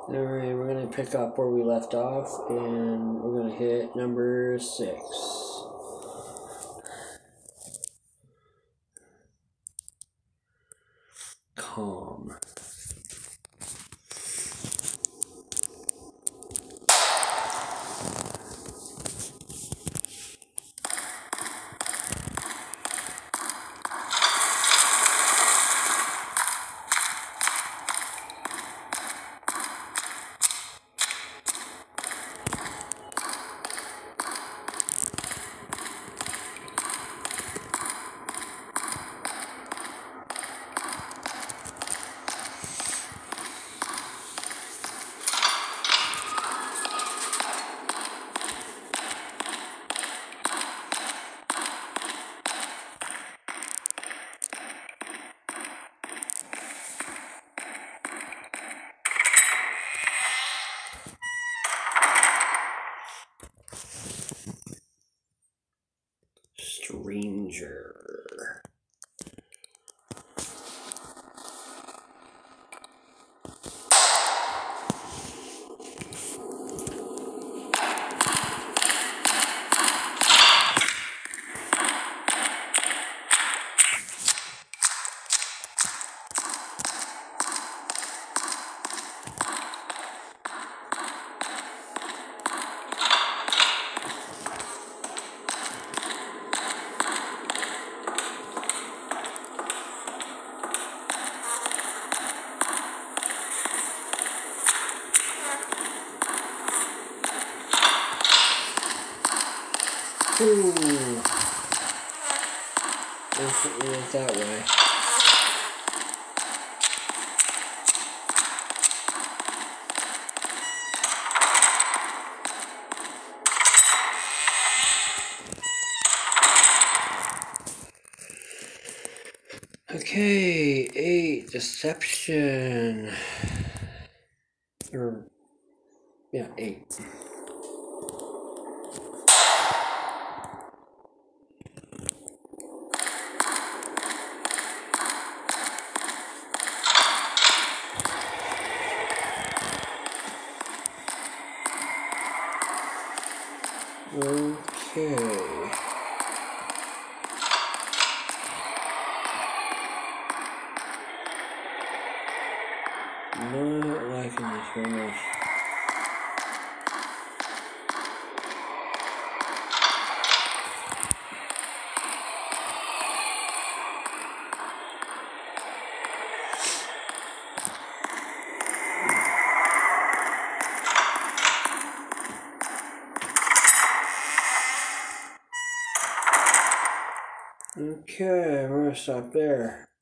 Alright, we're going to pick up where we left off, and we're going to hit number 6. Calm. Stranger. Ooh. It went that way. Okay, 8, deception. Or, yeah, 8. Okay. Not liking this very much. Okay, we're gonna stop there.